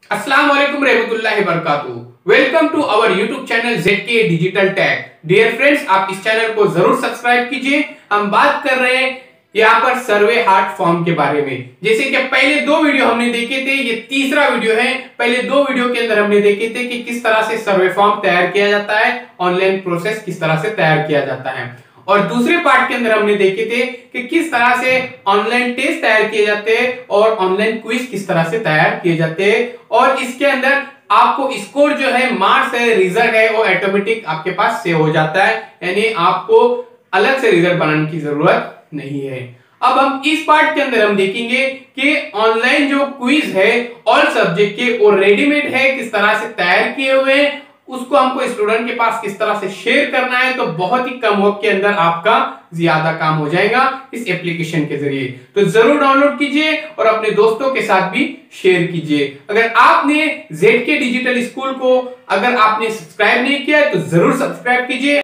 अस्सलाम वालेकुम रहमतुल्लाहि वबरकातुहू। Welcome to our YouTube channel ZK digital tag. Dear friends, आप इस चैनल को जरूर सब्सक्राइब कीजिए। हम बात कर रहे हैं यहाँ पर सर्वे हार्ट फॉर्म के बारे में। जैसे कि पहले दो वीडियो हमने देखे थे, ये तीसरा वीडियो है। पहले दो वीडियो के अंदर हमने देखे थे कि किस तरह से सर्वे फॉर्म तैयार किया जाता है, ऑनलाइन प्रोसेस किस तरह से तैयार किया जाता है, और दूसरे पार्ट के अंदर हमने देखे थे कि किस तरह से ऑनलाइन टेस्ट तैयार किए जाते हैं और ऑनलाइन क्विज किस तरह से तैयार किए जाते हैं। और इसके अंदर आपको स्कोर जो है, मार्क्स है, रिजल्ट है, वो ऑटोमेटिक आपके पास सेव हो जाता है, यानी आपको अलग से रिजल्ट बनाने की जरूरत नहीं है। अब हम इस पार्ट के अंदर हम देखेंगे कि ऑनलाइन जो क्विज है ऑल सब्जेक्ट के, वो रेडीमेड है, किस तरह से तैयार किए हुए हैं, उसको हमको स्टूडेंट के पास किस तरह से शेयर करना है। तो बहुत ही कम वक्त के अंदर आपका ज्यादा काम हो जाएगा इस एप्लीकेशन के जरिए। तो जरूर डाउनलोड कीजिए और अपने दोस्तों के साथ भी शेयर कीजिए। अगर आपने ZK डिजिटल स्कूल को अगर आपने सब्सक्राइब नहीं किया है तो जरूर सब्सक्राइब कीजिए।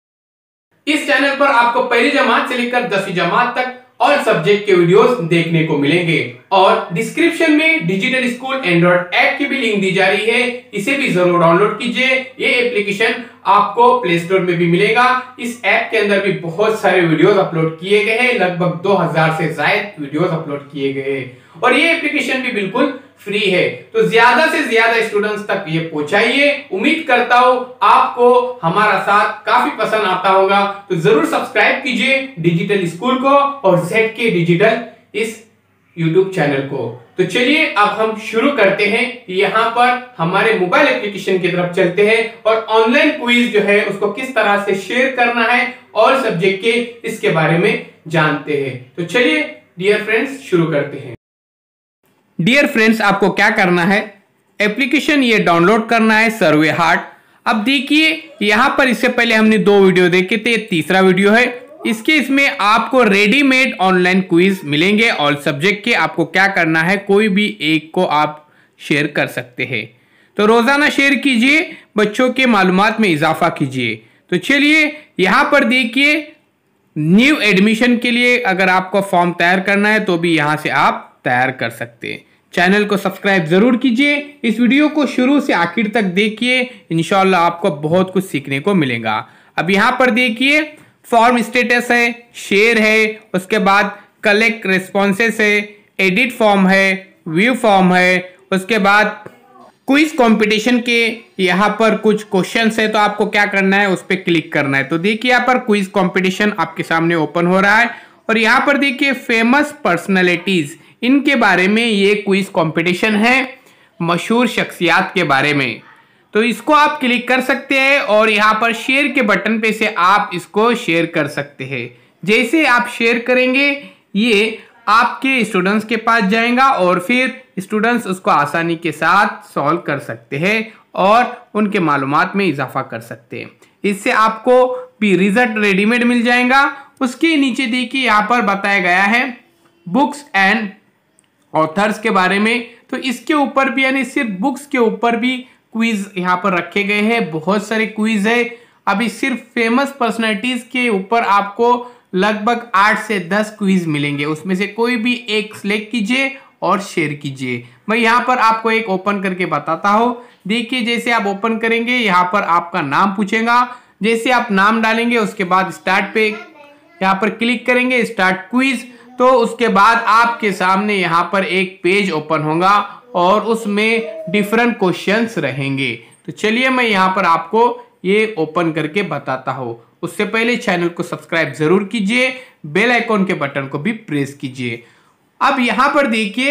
इस चैनल पर आपको पहली जमात से लेकर 10वीं जमात तक ऑल सब्जेक्ट के वीडियोस देखने को मिलेंगे। और डिस्क्रिप्शन में डिजिटल स्कूल एंड्रॉइड ऐप की भी लिंक दी जा रही है, इसे भी जरूर डाउनलोड कीजिए। ये एप्लीकेशन आपको प्ले स्टोर में भी मिलेगा। इस ऐप के अंदर भी बहुत सारे वीडियोस अपलोड किए गए हैं, लगभग 2000 से ज्यादा वीडियोस अपलोड किए गए हैं। और ये एप्लीकेशन भी बिल्कुल फ्री है। तो ज्यादा से ज्यादा स्टूडेंट्स तक ये पहुंचाइए। उम्मीद करता हूं आपको हमारा साथ काफी पसंद आता होगा। तो जरूर सब्सक्राइब कीजिए डिजिटल स्कूल को और ZK डिजिटल इस YouTube चैनल को। तो चलिए अब हम शुरू करते हैं। यहाँ पर हमारे मोबाइल एप्लीकेशन की तरफ चलते हैं और ऑनलाइन क्विज जो है उसको किस तरह से शेयर करना है और सब्जेक्ट के, इसके बारे में जानते हैं। तो चलिए डियर फ्रेंड्स शुरू करते हैं। डियर फ्रेंड्स, आपको क्या करना है, एप्लीकेशन ये डाउनलोड करना है सर्वे हार्ट। अब देखिए यहाँ पर इससे पहले हमने दो वीडियो देखे थे, तीसरा वीडियो है। इसमें आपको रेडीमेड ऑनलाइन क्विज मिलेंगे ऑल सब्जेक्ट के। आपको क्या करना है, कोई भी एक को आप शेयर कर सकते हैं। तो रोजाना शेयर कीजिए, बच्चों के मालूमात में इजाफा कीजिए। तो चलिए यहाँ पर देखिए, न्यू एडमिशन के लिए अगर आपको फॉर्म तैयार करना है तो भी यहाँ से आप तैयार कर सकते हैं। चैनल को सब्सक्राइब जरूर कीजिए। इस वीडियो को शुरू से आखिर तक देखिए, इंशाल्लाह आपको बहुत कुछ सीखने को मिलेगा। अब यहाँ पर देखिए, फॉर्म स्टेटस है, शेयर है, उसके बाद कलेक्ट रिस्पॉन्सेस है, एडिट फॉर्म है, व्यू फॉर्म है, उसके बाद क्विज कंपटीशन के यहाँ पर कुछ क्वेश्चंस है। तो आपको क्या करना है, उस पर क्लिक करना है। तो देखिए यहाँ पर क्विज कंपटीशन आपके सामने ओपन हो रहा है और यहाँ पर देखिए फेमस पर्सनैलिटीज, इनके बारे में ये क्विज कंपटीशन है, मशहूर शख्सियात के बारे में। तो इसको आप क्लिक कर सकते हैं और यहाँ पर शेयर के बटन पे से आप इसको शेयर कर सकते हैं। जैसे आप शेयर करेंगे ये आपके स्टूडेंट्स के पास जाएगा और फिर स्टूडेंट्स उसको आसानी के साथ सॉल्व कर सकते हैं और उनके मालूमात में इजाफा कर सकते हैं। इससे आपको भी रिजल्ट रेडीमेड मिल जाएगा। उसके नीचे देखिए यहाँ पर बताया गया है बुक्स एंड ऑथर्स के बारे में। तो इसके ऊपर भी, यानी सिर्फ बुक्स के ऊपर भी क्विज यहाँ पर रखे गए हैं। बहुत सारे क्विज है। अभी सिर्फ फेमस पर्सनैलिटीज के ऊपर आपको लगभग 8 से 10 क्विज मिलेंगे। उसमें से कोई भी एक सिलेक्ट कीजिए और शेयर कीजिए। मैं यहाँ पर आपको एक ओपन करके बताता हूँ। देखिए जैसे आप ओपन करेंगे, यहाँ पर आपका नाम पूछेगा। जैसे आप नाम डालेंगे उसके बाद स्टार्ट पे यहाँ पर क्लिक करेंगे, स्टार्ट क्विज। तो उसके बाद आपके सामने यहाँ पर एक पेज ओपन होगा और उसमें डिफरेंट क्वेश्चंस रहेंगे। तो चलिए मैं यहाँ पर आपको ये ओपन करके बताता हूँ। उससे पहले चैनल को सब्सक्राइब जरूर कीजिए, बेल आइकॉन के बटन को भी प्रेस कीजिए। अब यहाँ पर देखिए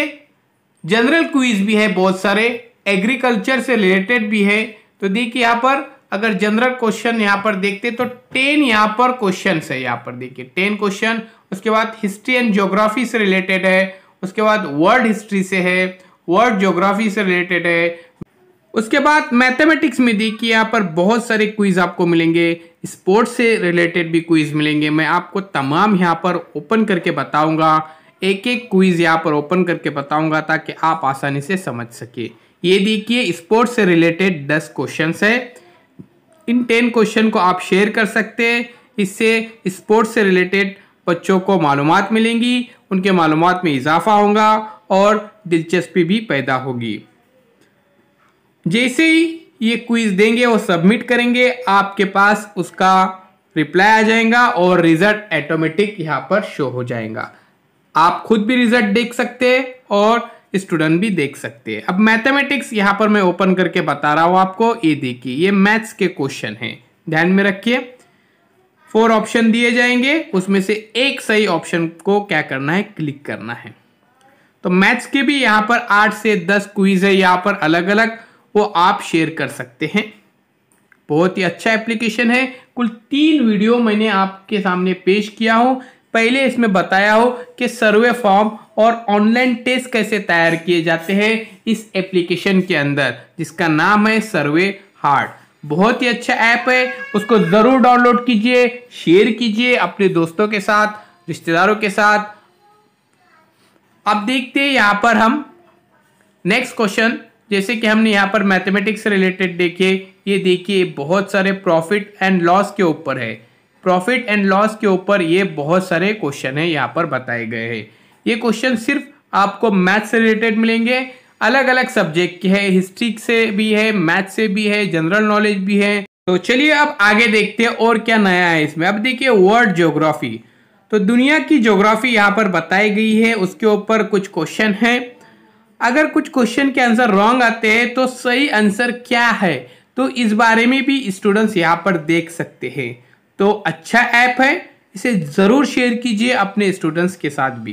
जनरल क्विज भी है, बहुत सारे एग्रीकल्चर से रिलेटेड भी है। तो देखिए यहाँ पर अगर जनरल क्वेश्चन यहाँ पर देखते तो 10 यहाँ पर क्वेश्चन है। यहाँ पर देखिए 10 क्वेश्चन। उसके बाद हिस्ट्री एंड ज्योग्राफी से रिलेटेड है। उसके बाद वर्ल्ड हिस्ट्री से है, वर्ल्ड ज्योग्राफी से रिलेटेड है। उसके बाद मैथमेटिक्स में देखिए यहाँ पर बहुत सारे क्विज आपको मिलेंगे। स्पोर्ट्स से रिलेटेड भी क्विज मिलेंगे। मैं आपको तमाम यहाँ पर ओपन करके बताऊंगा, एक एक क्विज यहाँ पर ओपन करके बताऊंगा ताकि आप आसानी से समझ सके। ये देखिए स्पोर्ट्स से रिलेटेड 10 क्वेश्चन है। इन 10 क्वेश्चन को आप शेयर कर सकते हैं। इससे स्पोर्ट्स से रिलेटेड बच्चों को मालूमात मिलेंगी, उनके मालूमात में इजाफा होगा और दिलचस्पी भी पैदा होगी। जैसे ही ये क्विज देंगे वो सबमिट करेंगे, आपके पास उसका रिप्लाई आ जाएगा और रिजल्ट ऑटोमेटिक यहाँ पर शो हो जाएगा। आप खुद भी रिजल्ट देख सकते हैं और स्टूडेंट भी देख सकते हैं। अब मैथमेटिक्स यहाँ पर मैं ओपन करके बता रहा हूँ आपको। ये देखिए, ये मैथ्स के क्वेश्चन हैं, ध्यान में रखिए। 4 ऑप्शन दिए जाएंगे, उसमें से एक सही ऑप्शन को क्या करना है, क्लिक करना है। तो मैथ्स के भी यहाँ पर 8 से 10 क्विज है यहाँ पर अलग अलग, वो आप शेयर कर सकते हैं। बहुत ही अच्छा एप्लीकेशन है। कुल 3 वीडियो मैंने आपके सामने पेश किया हूँ। पहले इसमें बताया हो कि सर्वे फॉर्म और ऑनलाइन टेस्ट कैसे तैयार किए जाते हैं इस एप्लीकेशन के अंदर, जिसका नाम है सर्वे हार्ट। बहुत ही अच्छा ऐप है, उसको जरूर डाउनलोड कीजिए, शेयर कीजिए अपने दोस्तों के साथ, रिश्तेदारों के साथ। अब देखते हैं यहाँ पर हम नेक्स्ट क्वेश्चन, जैसे कि हमने यहाँ पर मैथमेटिक्स से रिलेटेड देखे। ये देखिए, बहुत सारे प्रॉफिट एंड लॉस के ऊपर है। प्रॉफिट एंड लॉस के ऊपर ये बहुत सारे क्वेश्चन है यहाँ पर बताए गए हैं। ये क्वेश्चन सिर्फ आपको मैथ से रिलेटेड मिलेंगे, अलग अलग सब्जेक्ट के हैं, हिस्ट्री से भी है, मैथ से भी है, जनरल नॉलेज भी है। तो चलिए अब आगे देखते हैं और क्या नया है इसमें। अब देखिए, वर्ल्ड ज्योग्राफी, तो दुनिया की ज्योग्राफी यहाँ पर बताई गई है, उसके ऊपर कुछ क्वेश्चन है। अगर कुछ क्वेश्चन के आंसर रॉन्ग आते हैं तो सही आंसर क्या है, तो इस बारे में भी स्टूडेंट्स यहाँ पर देख सकते हैं। तो अच्छा ऐप है, इसे जरूर शेयर कीजिए अपने स्टूडेंट्स के साथ भी।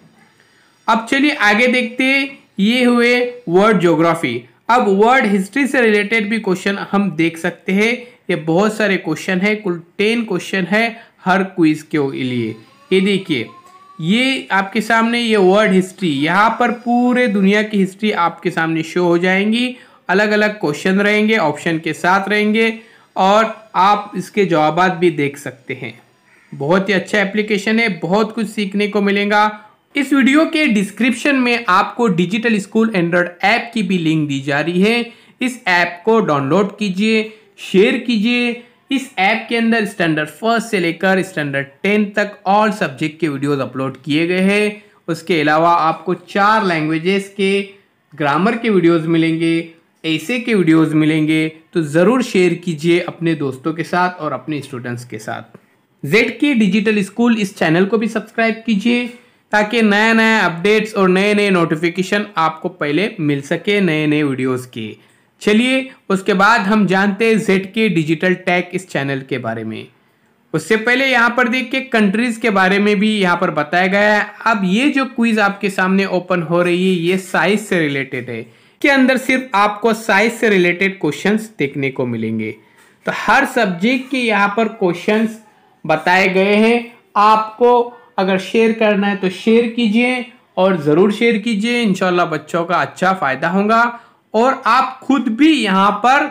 अब चलिए आगे देखते हैं। ये हुए वर्ल्ड ज्योग्राफी। अब वर्ल्ड हिस्ट्री से रिलेटेड भी क्वेश्चन हम देख सकते हैं। ये बहुत सारे क्वेश्चन है, कुल 10 क्वेश्चन है हर क्विज के लिए। ये देखिए, ये आपके सामने ये वर्ल्ड हिस्ट्री, यहाँ पर पूरे दुनिया की हिस्ट्री आपके सामने शो हो जाएंगी। अलग अलग क्वेश्चन रहेंगे, ऑप्शन के साथ रहेंगे और आप इसके जवाबात भी देख सकते हैं। बहुत ही अच्छा एप्लीकेशन है, बहुत कुछ सीखने को मिलेगा। इस वीडियो के डिस्क्रिप्शन में आपको डिजिटल स्कूल एंड्रॉइड ऐप की भी लिंक दी जा रही है। इस ऐप को डाउनलोड कीजिए, शेयर कीजिए। इस ऐप के अंदर स्टैंडर्ड 1 से लेकर स्टैंडर्ड 10 तक ऑल सब्जेक्ट के वीडियोस अपलोड किए गए हैं। उसके अलावा आपको 4 लैंग्वेजेस के ग्रामर के वीडियोस मिलेंगे, ऐसे के वीडियोस मिलेंगे। तो ज़रूर शेयर कीजिए अपने दोस्तों के साथ और अपने स्टूडेंट्स के साथ। ZK डिजिटल स्कूल इस चैनल को भी सब्सक्राइब कीजिए, ताकि नया नया अपडेट्स और नए नए नोटिफिकेशन आपको पहले मिल सके नए नए वीडियोस के। चलिए उसके बाद हम जानते हैं ZK डिजिटल टेक इस चैनल के बारे में। उससे पहले यहाँ पर देखिए, कंट्रीज के बारे में भी यहाँ पर बताया गया है। अब ये जो क्विज आपके सामने ओपन हो रही है, ये साइज से रिलेटेड है। के अंदर सिर्फ आपको साइज से रिलेटेड क्वेश्चंस देखने को मिलेंगे। तो हर सब्जेक्ट के यहाँ पर क्वेश्चंस बताए गए हैं। आपको अगर शेयर करना है तो शेयर कीजिए और ज़रूर शेयर कीजिए, इंशाल्लाह बच्चों का अच्छा फ़ायदा होगा। और आप खुद भी यहाँ पर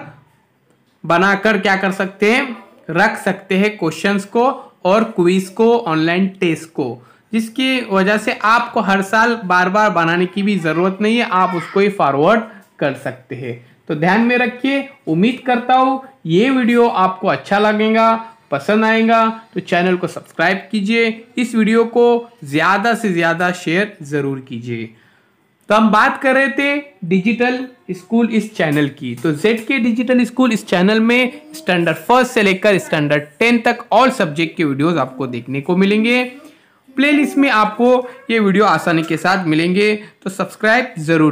बनाकर क्या कर सकते हैं, रख सकते हैं क्वेश्चंस को और क्विज को, ऑनलाइन टेस्ट को, जिसकी वजह से आपको हर साल बार बार बनाने की भी ज़रूरत नहीं है, आप उसको ही फॉरवर्ड कर सकते हैं। तो ध्यान में रखिए। उम्मीद करता हूँ ये वीडियो आपको अच्छा लगेगा, पसंद आएगा। तो चैनल को सब्सक्राइब कीजिए, इस वीडियो को ज़्यादा से ज़्यादा शेयर ज़रूर कीजिए। तो हम बात कर रहे थे डिजिटल स्कूल इस चैनल की। तो ZK डिजिटल स्कूल इस चैनल में स्टैंडर्ड 1 से लेकर स्टैंडर्ड 10 तक ऑल सब्जेक्ट के वीडियोस आपको देखने को मिलेंगे। प्लेलिस्ट में आपको ये वीडियो आसानी के साथ मिलेंगे, तो सब्सक्राइब ज़रूर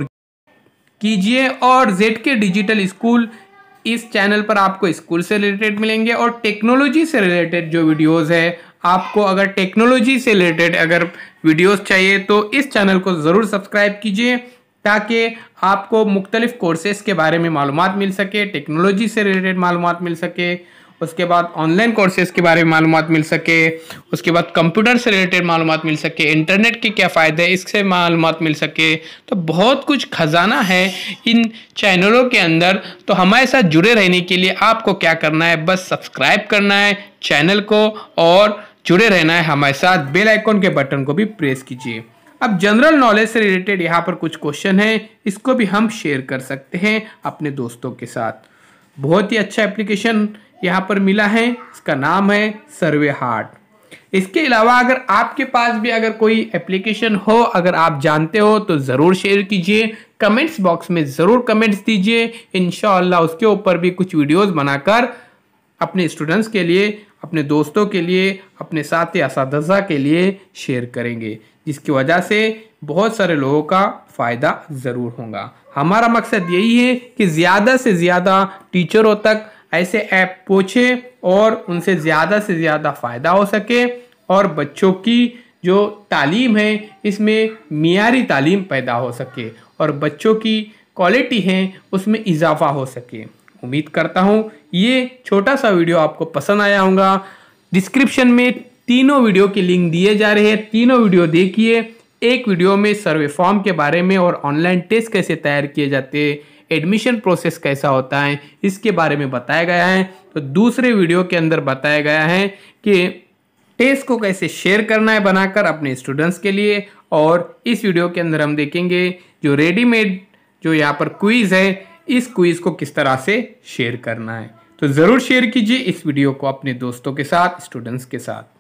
कीजिए। और ZK डिजिटल स्कूल इस चैनल पर आपको स्कूल से रिलेटेड मिलेंगे और टेक्नोलॉजी से रिलेटेड जो वीडियोस है, आपको अगर टेक्नोलॉजी से रिलेटेड अगर वीडियोस चाहिए तो इस चैनल को ज़रूर सब्सक्राइब कीजिए, ताकि आपको मुख्तलिफ कोर्सेज़ के बारे में मालूमात मिल सके, टेक्नोलॉजी से रिलेटेड मालूमात मिल सके, उसके बाद ऑनलाइन कोर्सेज़ के बारे में मालूमात मिल सके, उसके बाद कंप्यूटर से रिलेटेड मालूमात मिल सके, इंटरनेट के क्या फ़ायदे हैं इससे मालूमात मिल सके। तो बहुत कुछ खजाना है इन चैनलों के अंदर। तो हमारे साथ जुड़े रहने के लिए आपको क्या करना है, बस सब्सक्राइब करना है चैनल को और जुड़े रहना है हमारे साथ। बेल आइकन के बटन को भी प्रेस कीजिए। अब जनरल नॉलेज से रिलेटेड यहाँ पर कुछ क्वेश्चन है, इसको भी हम शेयर कर सकते हैं अपने दोस्तों के साथ। बहुत ही अच्छा एप्लीकेशन यहाँ पर मिला है, इसका नाम है सर्वे हार्ट। इसके अलावा अगर आपके पास भी अगर कोई एप्लीकेशन हो, अगर आप जानते हो तो ज़रूर शेयर कीजिए, कमेंट्स बॉक्स में ज़रूर कमेंट्स दीजिए। इंशाअल्लाह उसके ऊपर भी कुछ वीडियोस बनाकर अपने स्टूडेंट्स के लिए, अपने दोस्तों के लिए, अपने साथी असातिज़ा के लिए शेयर करेंगे, जिसकी वजह से बहुत सारे लोगों का फ़ायदा ज़रूर होगा। हमारा मकसद यही है कि ज़्यादा से ज़्यादा टीचरों तक ऐसे ऐप पहुँचे और उनसे ज़्यादा से ज़्यादा फ़ायदा हो सके और बच्चों की जो तालीम है इसमें मियारी तालीम पैदा हो सके और बच्चों की क्वालिटी है उसमें इजाफा हो सके। उम्मीद करता हूँ ये छोटा सा वीडियो आपको पसंद आया होगा। डिस्क्रिप्शन में तीनों वीडियो की लिंक दिए जा रहे हैं, तीनों वीडियो देखिए। एक वीडियो में सर्वे फॉर्म के बारे में और ऑनलाइन टेस्ट कैसे तैयार किए जाते हैं, एडमिशन प्रोसेस कैसा होता है, इसके बारे में बताया गया है। तो दूसरे वीडियो के अंदर बताया गया है कि टेस्ट को कैसे शेयर करना है बनाकर अपने स्टूडेंट्स के लिए। और इस वीडियो के अंदर हम देखेंगे जो रेडीमेड जो यहाँ पर क्विज है, इस क्विज को किस तरह से शेयर करना है। तो ज़रूर शेयर कीजिए इस वीडियो को अपने दोस्तों के साथ, स्टूडेंट्स के साथ।